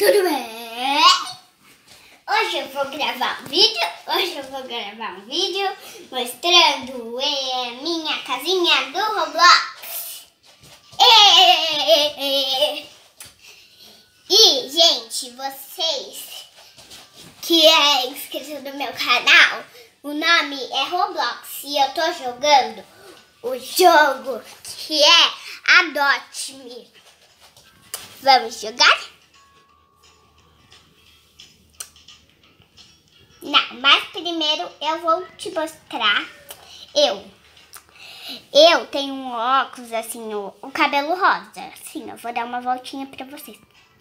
Tudo bem? Hoje eu vou gravar um vídeo mostrando minha casinha do Roblox. E, gente, vocês que é inscrito no meu canal, o nome é Roblox e eu tô jogando o jogo que é Adote-me. Vamos jogar? Não, mas primeiro eu vou te mostrar. Eu tenho um óculos assim, o cabelo rosa. Assim, eu vou dar uma voltinha pra vocês.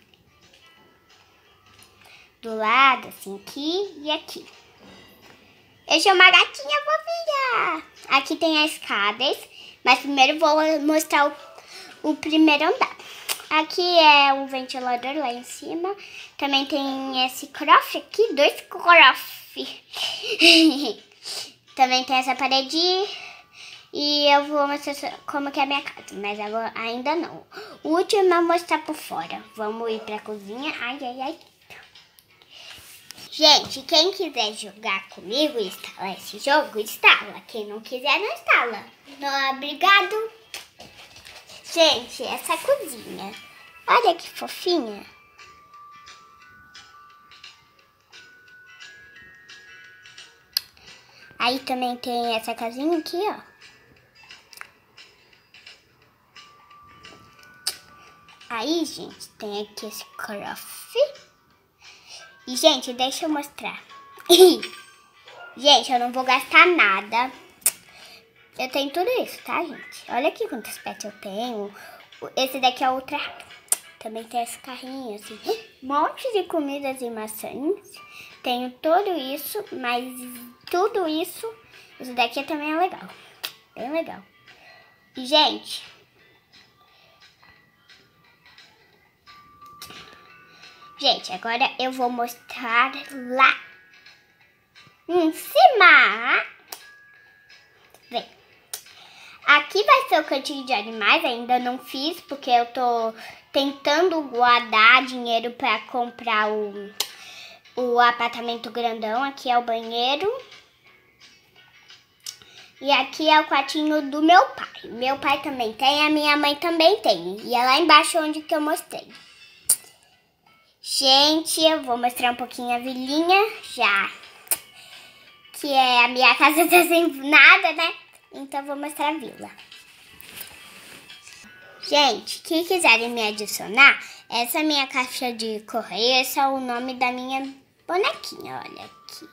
Do lado, assim, aqui e aqui. Eu sou uma gatinha fofinha. Aqui tem as escadas, mas primeiro vou mostrar o primeiro andar. Aqui é um ventilador lá em cima. Também tem esse cofre aqui, 2 cofres. Também tem essa parede. E eu vou mostrar como que é a minha casa, mas agora ainda não. O último é mostrar por fora. Vamos ir pra cozinha. Ai, ai, ai. Gente, quem quiser jogar comigo e instalar esse jogo, instala. Quem não quiser, não instala. Não, obrigado. Gente, essa cozinha. Olha que fofinha. Aí também tem essa casinha aqui, ó. Aí, gente, tem aqui esse cofre. E, gente, deixa eu mostrar. Gente, eu não vou gastar nada. Eu tenho tudo isso, tá, gente? Olha aqui quantos pets eu tenho. Esse daqui é ultra rápido. Também tem esse carrinho, assim. Um monte de comidas e maçãs. Tenho tudo isso, mas tudo isso... Isso daqui também é legal. Bem legal. E, gente... Gente, agora eu vou mostrar lá em cima. Vem. Aqui vai ser o cantinho de animais, ainda não fiz, porque eu tô tentando guardar dinheiro para comprar o apartamento grandão. Aqui é o banheiro. E aqui é o quartinho do meu pai. Meu pai também tem, a minha mãe também tem. E é lá embaixo onde que eu mostrei. Gente, eu vou mostrar um pouquinho a vilinha já. Que é a minha casa tá sem nada, né? Então, vou mostrar a vila. Gente, quem quiserem me adicionar, essa é a minha caixa de correio. Esse é o nome da minha bonequinha, olha aqui.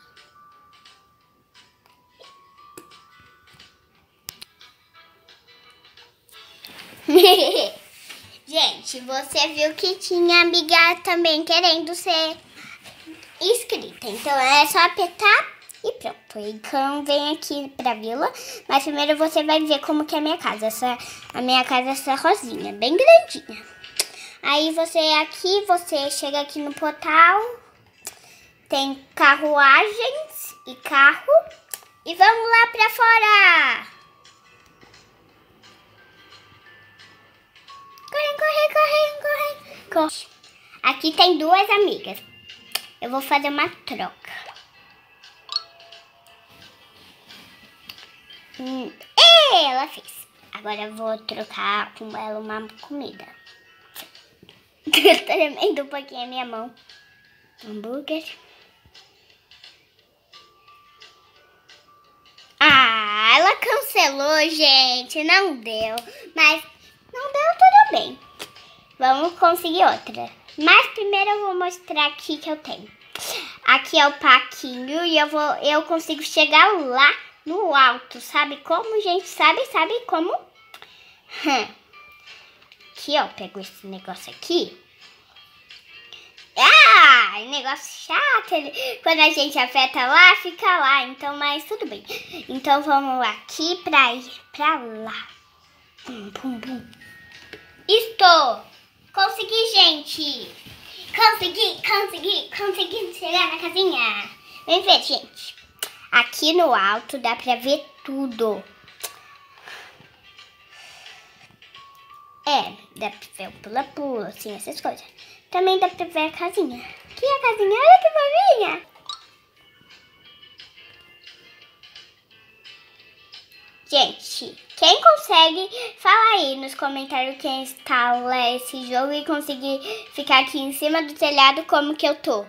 Gente, você viu que tinha amiga também querendo ser inscrita. Então, é só apertar. E pronto, então vem aqui pra vila, mas primeiro você vai ver como que é a minha casa. A minha casa é essa rosinha, bem grandinha. Aí você chega aqui no portal, tem carruagens e carro, e vamos lá pra fora. Corre. Aqui tem 2 amigas, eu vou fazer uma troca. Ela fez. Agora eu vou trocar com ela uma comida. Tremendo um pouquinho a minha mão. Hambúrguer. Ah, ela cancelou, gente. Não deu. Mas não deu, tudo bem. Vamos conseguir outra. Mas primeiro eu vou mostrar aqui que eu tenho. Aqui é o parquinho e eu consigo chegar lá no alto. Sabe como, gente? Sabe como? Aqui, ó, pego esse negócio aqui. Ah, negócio chato. Quando a gente aperta lá, fica lá. Então, mas tudo bem. Então, vamos aqui pra ir pra lá. Bum. Estou! Consegui, gente! Consegui chegar na casinha. Vem ver, gente. Aqui no alto dá pra ver tudo. Dá pra ver o pula-pula, assim, essas coisas. Também dá pra ver a casinha. Aqui é a casinha, olha que fofinha. Gente, quem consegue, fala aí nos comentários quem instala esse jogo e conseguir ficar aqui em cima do telhado como que eu tô.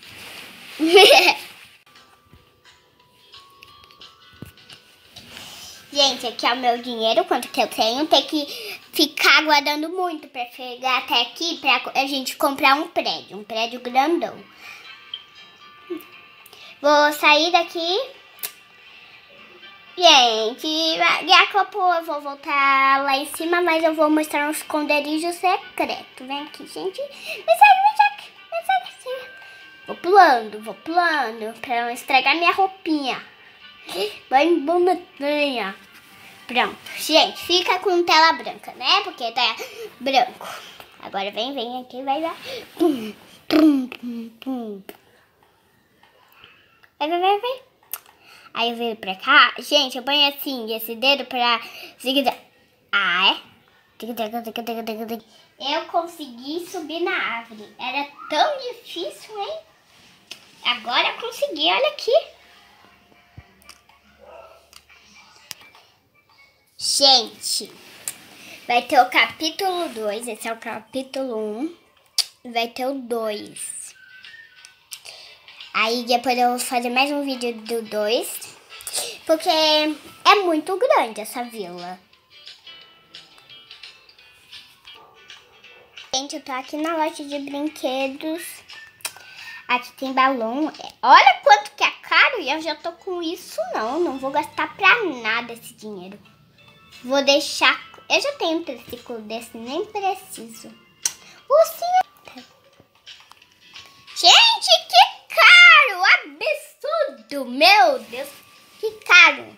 Gente, aqui é o meu dinheiro, quanto que eu tenho. Tem que ficar guardando muito pra chegar até aqui pra a gente comprar um prédio grandão. Vou sair daqui. Gente, daqui a pouco eu vou voltar lá em cima, mas eu vou mostrar um esconderijo secreto. Vem aqui, gente. Me segue, assim. Vou pulando, pra não estragar minha roupinha. Vai bonitinha. Pronto. Gente, fica com tela branca, né? Porque tá branco. Agora vem aqui, vai lá. Pum, pum, pum, pum. Vai. Aí eu venho pra cá. Gente, eu ponho assim, esse dedo pra... Ah, é? Eu consegui subir na árvore. Era tão difícil, hein? Agora eu consegui, olha aqui. Gente, vai ter o capítulo 2. Esse é o capítulo 1. Vai ter o 2. Aí depois eu vou fazer mais um vídeo do 2. Porque é muito grande essa vila. Gente, eu tô aqui na loja de brinquedos. Aqui tem balão. Olha quanto que é caro e eu já tô com isso não vou gastar pra nada esse dinheiro. Vou deixar... Eu já tenho um triciclo desse, nem preciso. Ursinho. Gente, que caro! Absurdo! Meu Deus, que caro!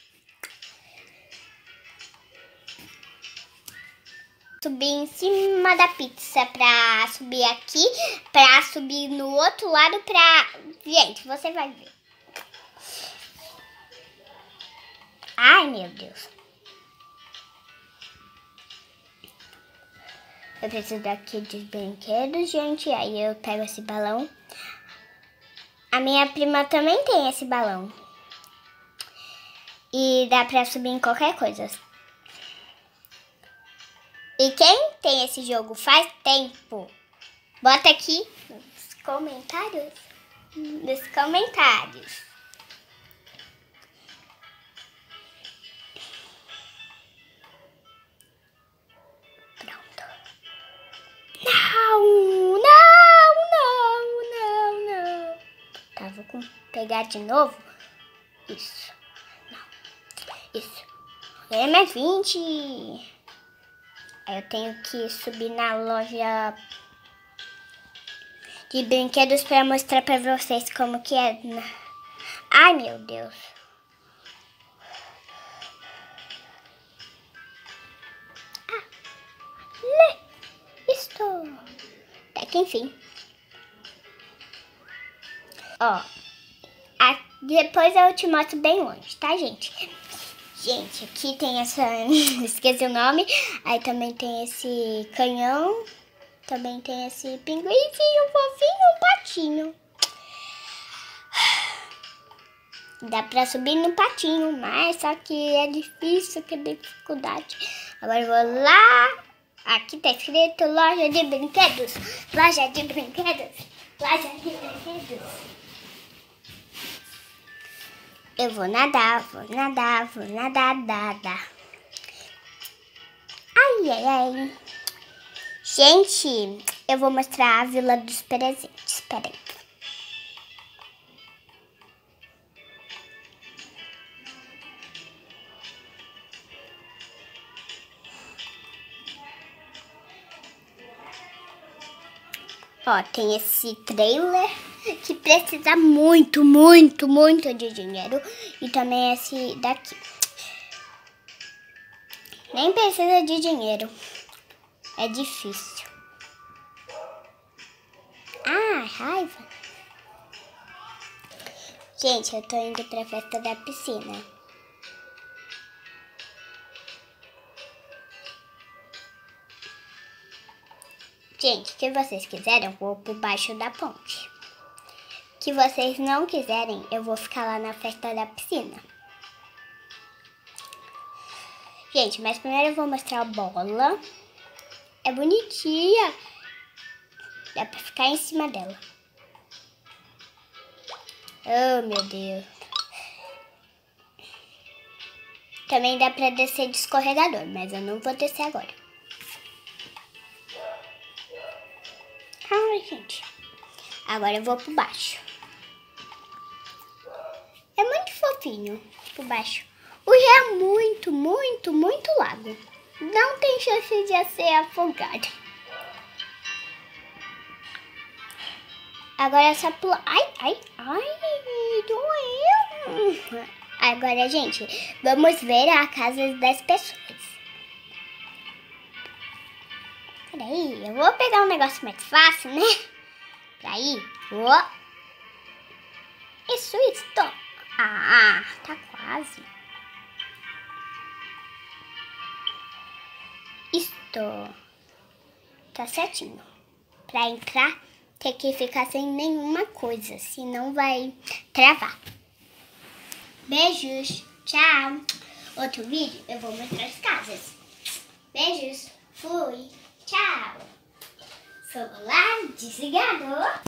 Subir em cima da pizza pra subir aqui, pra subir no outro lado pra... Gente, você vai ver. Ai, meu Deus. Eu preciso daqui de brinquedos, gente. Aí eu pego esse balão. A minha prima também tem esse balão. E dá pra subir em qualquer coisa. E quem tem esse jogo faz tempo, bota aqui nos comentários. Pronto. Não. Tá, vou pegar de novo. Isso. Não. Isso. É mais 20. Aí eu tenho que subir na loja de brinquedos para mostrar para vocês como que é. Ai, meu Deus. Estou. Até que enfim. Ó. Depois eu te mostro bem longe, tá, gente? Gente, aqui tem essa... Esqueci o nome. Aí também tem esse canhão. Também tem esse pinguinzinho fofinho, um patinho. Dá pra subir no patinho, mas só que é difícil, que é dificuldade. Agora eu vou lá. Aqui tá escrito loja de brinquedos. Loja de brinquedos. Loja de brinquedos. Eu vou nadar. Ai. Gente, eu vou mostrar a Vila dos Presentes. Peraí. Ó, tem esse trailer que precisa muito de dinheiro. E também esse daqui. Nem precisa de dinheiro. É difícil. Ah, raiva. Gente, eu tô indo pra festa da piscina. Gente, se vocês quiserem, eu vou por baixo da ponte. Se vocês não quiserem, eu vou ficar lá na festa da piscina. Gente, mas primeiro eu vou mostrar a bola. É bonitinha. Dá pra ficar em cima dela. Oh, meu Deus. Também dá pra descer de escorregador, mas eu não vou descer agora. Ai, gente. Agora eu vou por baixo. É muito fofinho por baixo. O rio é muito, muito, muito largo. Não tem chance de ser afogado. Agora é só pular. Ai, doeu. Agora, gente, vamos ver a casa das pessoas. Peraí, eu vou pegar um negócio mais fácil, né? Peraí. Isso. Ah, tá quase. Isto. Tá certinho. Pra entrar, tem que ficar sem nenhuma coisa, senão vai travar. Beijos. Tchau. Outro vídeo eu vou mostrar as casas. Beijos. Fui. Tchau. Celular desligado.